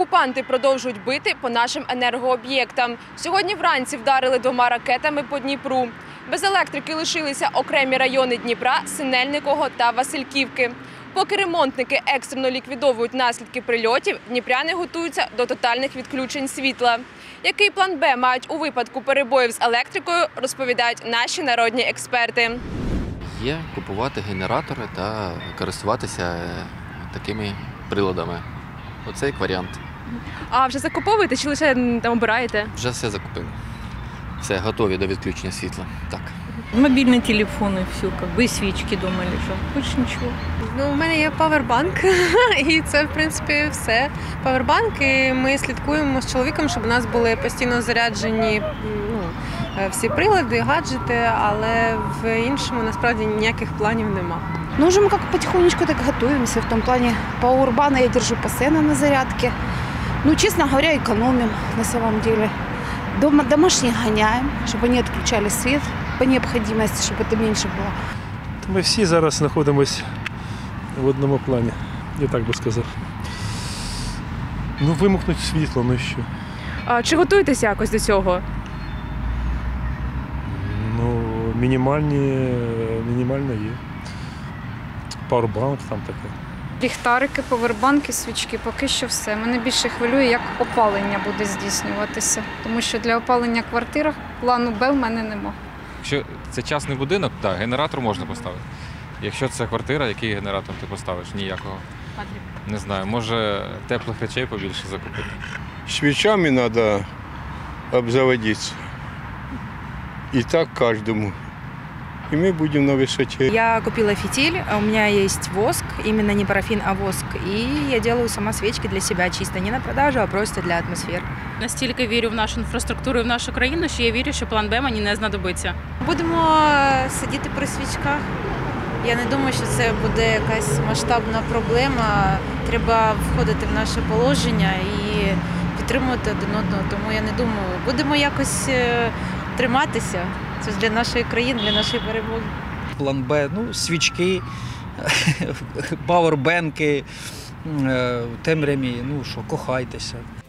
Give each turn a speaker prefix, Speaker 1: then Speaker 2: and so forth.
Speaker 1: Окупанти продовжують бити по нашим енергооб'єктам. Сьогодні вранці вдарили 2 ракетами по Дніпру. Без електрики лишилися окремі райони Дніпра, Синельникового та Васильківки. Поки ремонтники екстрено ліквідовують наслідки прильотів, дніпряни готуються до тотальних відключень світла. Який план Б мають у випадку перебоїв з електрикою, розповідають наші народні експерти.
Speaker 2: Є купувати генератори та користуватися такими приладами. Оце як варіант.
Speaker 1: А вже закуповуєте чи лише там обираєте?
Speaker 2: Вже все закупили. Все, готові до відключення світла. Так.
Speaker 3: Мобильный телефон и все, как бы и свечки дома лежат. Больше ничего.
Speaker 4: У мене є павербанк, і це, в принципі, все. Павербанк, і ми слідкуємо з чоловіком, щоб у нас були постійно заряджені всі прилади, гаджети, але в іншому, насправді, ніяких планів нема.
Speaker 5: Ну, уже мы как потихонечку так готовимся. В том плане пауэрбана я держу постоянно на зарядке. Ну, честно говоря, экономим на самом деле. Дома домашних гоняем, чтобы они отключали свет по необходимости, чтобы это меньше было.
Speaker 6: Ми всі зараз знаходимося в одному плані, я так би сказав. Ну, вимкнуть світло, ну і що?
Speaker 1: А чи готуєтеся якось до цього?
Speaker 6: Ну, мінімально є. Пауербанк там таке.
Speaker 7: Ліхтарики, повербанки, свічки – поки що все. Мене більше хвилює, як опалення буде здійснюватися. Тому що для опалення квартир плану Б в мене нема.
Speaker 8: Якщо це частний будинок, так, генератор можна поставити. Якщо це квартира, який генератор ти поставиш? Ніякого. Не знаю, може теплих речей побільше закупити.
Speaker 9: Свечами надо обзаводиться. И так каждому. И мы будем на высоте.
Speaker 10: Я купила фитиль, у меня есть воск, именно не парафин, а воск. И я делаю сама свечки для себя чисто, не на продажу, а просто для атмосфер.
Speaker 11: Настільки вірю в нашу інфраструктуру і в нашу країну, що я вірю, що план Б мені не знадобиться.
Speaker 4: Будемо сидіти при свічках. Я не думаю, що це буде якась масштабна проблема. Треба входити в наше положення і підтримувати один одного. Тому я не думаю, будемо якось триматися. Це ж для нашої країни, для нашої перемоги.
Speaker 12: План Б, ну, свічки, пауербенки, в темряві, ну що, кохайтеся.